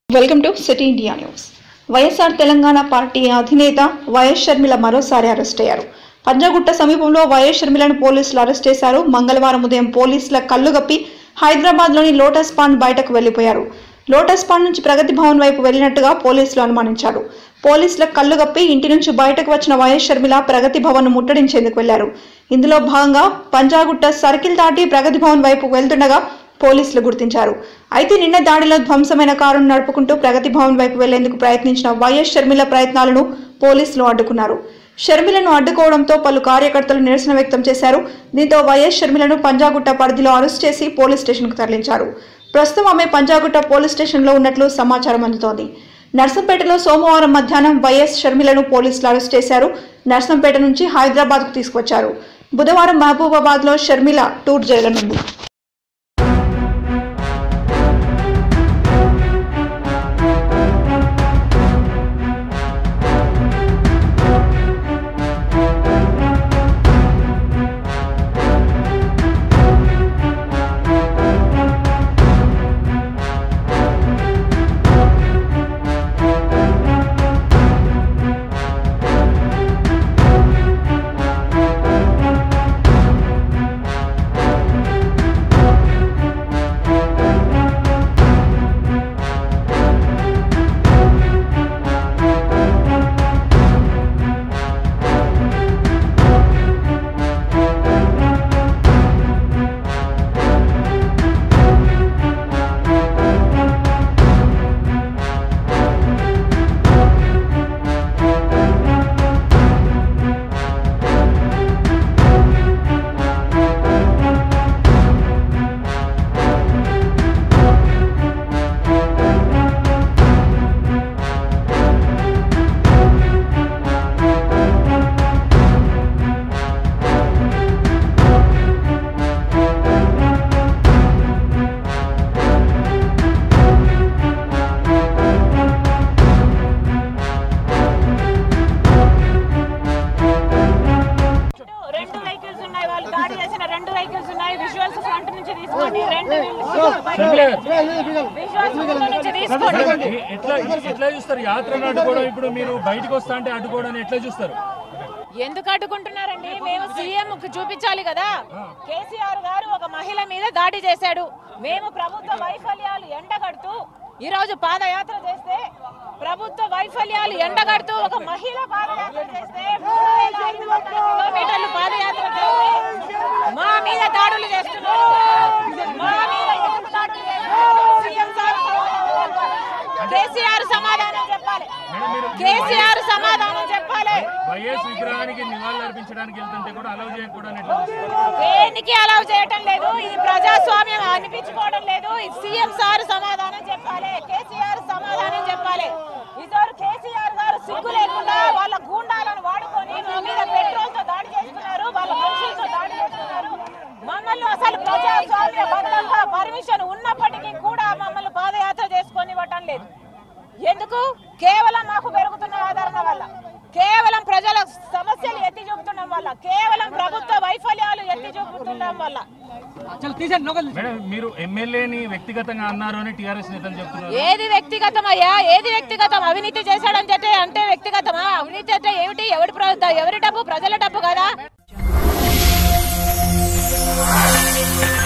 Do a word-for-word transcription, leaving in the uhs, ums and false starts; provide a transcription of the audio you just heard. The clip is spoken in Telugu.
Welcome to city India news. YSR Telangana party అధినేత వైఎస్ షర్మిల మరోసారి అరెస్ట్ అయ్యారు. పంజాగుట్ట సమీపంలో వైఎస్ షర్మిలను పోలీసులు అరెస్ట్ చేశారు. మంగళవారం ఉదయం పోలీసుల కళ్లుగప్పి హైదరాబాద్లోని లోటస్ పాండ్ బయటకు వెళ్లిపోయారు. లోటస్ పాండ్ నుంచి ప్రగతి భవన్ వైపు వెళ్లినట్టుగా పోలీసులు అనుమానించారు. పోలీసుల కళ్లుగప్పి ఇంటి నుంచి బయటకు వచ్చిన వైఎస్ షర్మిల ప్రగతి భవన్ ముట్టడించేందుకు వెళ్లారు. ఇందులో భాగంగా పంజాగుట్ట సర్కిల్ దాటి ప్రగతి భవన్ వైపు వెళ్తుండగా పోలీసులు గుర్తించారు. అయితే నిన్న దాడిలో ధ్వంసమైన కారును నడుపుకుంటూ ప్రగతి భవన్ వైపు వెళ్లేందుకు ప్రయత్నించిన వైఎస్ షర్మిల ప్రయత్నాలను పోలీసులు అడ్డుకున్నారు. షర్మిలను అడ్డుకోవడంతో పలు కార్యకర్తలు నిరసన వ్యక్తం చేశారు. దీంతో వైఎస్ షర్మిలను పంజాగుట్ట పరిధిలో అరెస్ట్ చేసి పోలీస్ స్టేషన్కు తరలించారు. ప్రస్తుతం ఆమె పంజాగుట్ట పోలీస్ స్టేషన్లో ఉన్నట్లు సమాచారం అందుతోంది. నర్సంపేటలో సోమవారం మధ్యాహ్నం వైఎస్ షర్మిలను పోలీసులు అరెస్ట్ చేశారు. నర్సంపేట నుంచి హైదరాబాద్కు తీసుకొచ్చారు. బుధవారం మహబూబాబాద్లో షర్మిల టూర్ జరగనుంది. ఎందుకు అడ్డుకుంటున్నారండి? మేము సీఎం చూపించాలి కదా. కేసీఆర్ గారు ఒక మహిళ మీద దాడి చేశాడు. మేము ప్రభుత్వ వైఫల్యాలు ఎండగడుతూ ఈ రోజు పాదయాత్ర చేస్తే ప్రభుత్వ వైఫల్యాలు ఎండగడుతూ ఒక మహిళ పాదయాత్ర చేస్తే మూడు వేల ఐదు వందల కిలోమీటర్లు పాదయాత్ర చేస్తే మా మీద దాడులు చేస్తున్నారు. మా మీద ఎందుకు దాడులు చేస్తున్నారు? సీఎం సార్ కేసీఆర్ సమాధానం చెప్పాలి. కేసీఆర్ సమాధానం చెప్పాలి. వైఎస్ విగ్రహానికి నివాళులు అర్పించడానికి వెళ్తుంటే కూడా అలౌ చేయకూడదు. దేనికి అలౌ చేయటం లేదు. ఇది ప్రజాస్వామ్యం అనిపించుకోవడం లేదు. సీఎం సార్ సమాధానం చెప్పాలి. కేసీఆర్ సమాధానం చెప్పాలి. ఇద్దరు కేసీఆర్ గారు సిగ్గు లేకుండా వాళ్ళ గూండాలను వాడుకొని మా మీద పెట్రోల్ తో దాడి చేస్తున్నారు. వాళ్ళ మనుషులతో దాడి చేస్తున్నారు. మమ్మల్ని అసలు ప్రజాస్వామ్య బద్దంగా పర్మిషన్ ఉన్నప్పటికీ కూడా మమ్మల్ని పాదయాత్ర చేసుకొని ఇవ్వటం లేదు. ఎందుకు? కేవలం మాకు పెరుగుతున్న ఆదరణ వల్ల, కేవలం ప్రజల సమస్యలు ఎత్తి చూపుతుండడం వల్ల, కేవలం ప్రభుత్వ వైఫల్యాలు ఎత్తి చూపుతుండడం వల్ల. మీరు ఎమ్మెల్యేని వ్యక్తిగతంగా అన్నారు అని టీఆర్ఎస్ నేతలు చెప్తున్నారు. ఏది వ్యక్తిగతం అయ్యా? ఏది వ్యక్తిగతం? అవినీతి చేశాడని చెప్పి అంటే వ్యక్తిగతమా? అవినీతి అంటే ఏమిటి? ఎవరి ఎవరి డబ్బు? ప్రజల డబ్బు కదా.